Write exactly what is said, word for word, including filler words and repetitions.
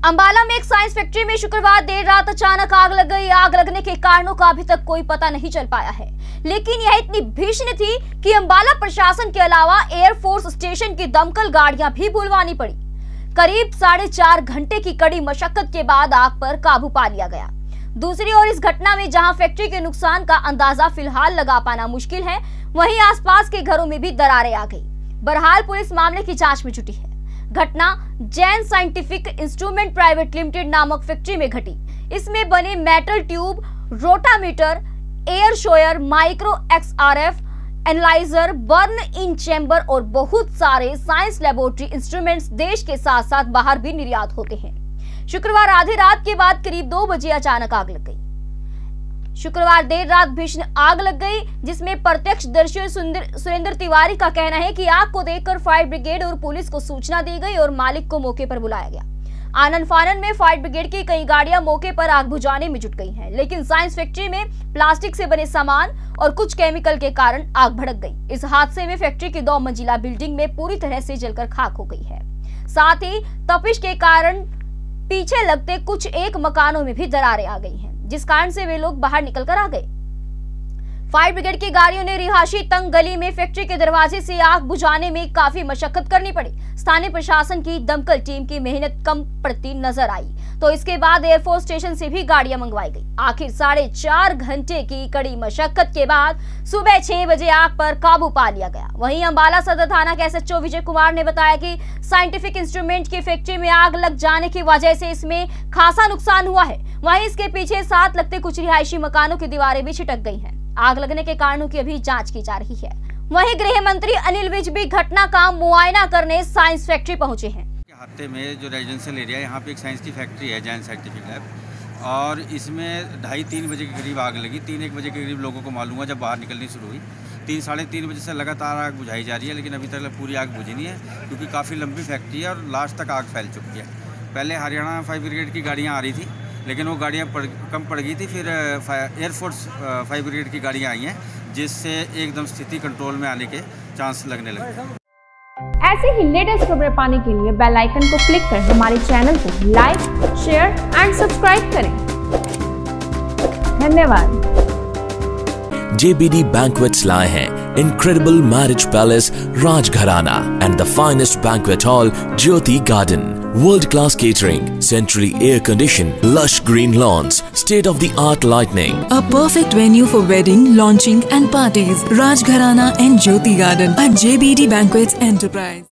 अंबाला में एक science factory में शुक्रवार देर रात अचानक आग लग गई। आग लगने के कारणों का अभी तक कोई पता नहीं चल पाया है, लेकिन यह इतनी भीषण थी कि अंबाला प्रशासन के अलावा एयरफोर्स स्टेशन की दमकल गाड़ियां भी बुलवानी पड़ी। करीब साढ़े चार घंटे की कड़ी मशक्कत के बाद आग पर काबू पा लिया गया। दूसरी ओर इस घटना में जहां फैक्ट्री के नुकसान का अंदाजा फिलहाल लगा पाना मुश्किल है, वहीं आसपास के घरों में भी दरारें आ गई। बहरहाल पुलिस मामले की जांच में जुटी है। घटना Jain scientific instrument private limited नामक फैक्ट्री में घटी। इसमें बने metal tube, rotameter, air shower, micro XRF analyser, burn in chamber और बहुत सारे साइंस लेबोरेटरी इंस्ट्रूमेंट्स देश के साथ साथ बाहर भी निर्यात होते हैं। शुक्रवार आधी रात के बाद करीब दो बजे अचानक आग लग गई। शुक्रवार देर रात भीषण आग लग गई, जिसमें प्रत्यक्षदर्शी सुरेंद्र तिवारी का कहना है कि आग को देखकर फायर ब्रिगेड और पुलिस को सूचना दी गई और मालिक को मौके पर बुलाया गया। आनन फानन में फायर ब्रिगेड की कई गाड़ियां मौके पर आग बुझाने में जुट गई हैं, लेकिन साइंस फैक्ट्री में प्लास्टिक से बने सामान और कुछ केमिकल के कारण आग भड़क गई। इस हादसे में फैक्ट्री की दो मंजिला बिल्डिंग में पूरी तरह से जलकर खाक हो गई है। साथ ही तपिश के कारण पीछे लगते कुछ एक मकानों में भी दरारें आ गई हैं, जिस कारण से वे लोग बाहर निकल कर आ गए। फायर ब्रिगेड की गाड़ियों ने रिहायशी तंग गली में फैक्ट्री के दरवाजे से आग बुझाने में काफी मशक्कत करनी पड़ी। स्थानीय प्रशासन की दमकल टीम की मेहनत कम पड़ती नजर आई, तो इसके बाद एयरफोर्स स्टेशन से भी गाड़ियां मंगवाई गई। आखिर साढ़े चार घंटे की कड़ी मशक्कत के बाद सुबह छह बजे आग पर काबू पा लिया गया। वहीं अंबाला सदर थाना के एसएचओ विजय कुमार ने बताया कि साइंटिफिक इंस्ट्रूमेंट की फैक्ट्री में आग लग जाने की वजह से इसमें खासा नुकसान हुआ है। वहीं इसके पीछे साथ लगते कुछ रिहायशी मकानों की दीवारें भी छिटक गई हैं। आग लगने के कारणों की अभी जांच की जा रही है। वहीं गृह मंत्री अनिल विज भी घटना का मुआयना करने साइंस फैक्ट्री पहुंचे हैं। हाते में जो रेजिडेंशियल एरिया है, यहाँ पे एक साइंस की फैक्ट्री है, जैन साइंटिफिक लैब, और इसमें ढाई तीन बजे के करीब आग लगी। तीन एक बजे के करीब लोगों को मालूम हुआ जब बाहर निकलनी शुरू हुई। तीन साढ़े तीन बजे से लगातार आग बुझाई जा रही है, लेकिन अभी तक पूरी आग बुझी नहीं है, क्योंकि काफ़ी लंबी फैक्ट्री है और लास्ट तक आग फैल चुकी है। पहले हरियाणा फायर ब्रिगेड की गाड़ियाँ आ रही थी, लेकिन वो गाड़ियाँ पड़ कम पड़ गई थी। फिर एयरफोर्स फायर ब्रिगेड की गाड़ियाँ आई हैं, जिससे एकदम स्थिति कंट्रोल में आने के चांस लगने लगे। ऐसे ही लेटेस्ट खबरें पाने के लिए बेल आइकन को क्लिक कर हमारे चैनल को लाइक, शेयर एंड सब्सक्राइब करें। धन्यवाद। J B D Banquets लाए हैं incredible marriage palace Rajgharana and the finest banquet hall Jyoti Garden. World-class catering, centrally air-conditioned, lush green lawns, state-of-the-art lighting. A perfect venue for wedding, launching and parties. Rajgharana and Jyoti Garden at J B D Banquets Enterprise.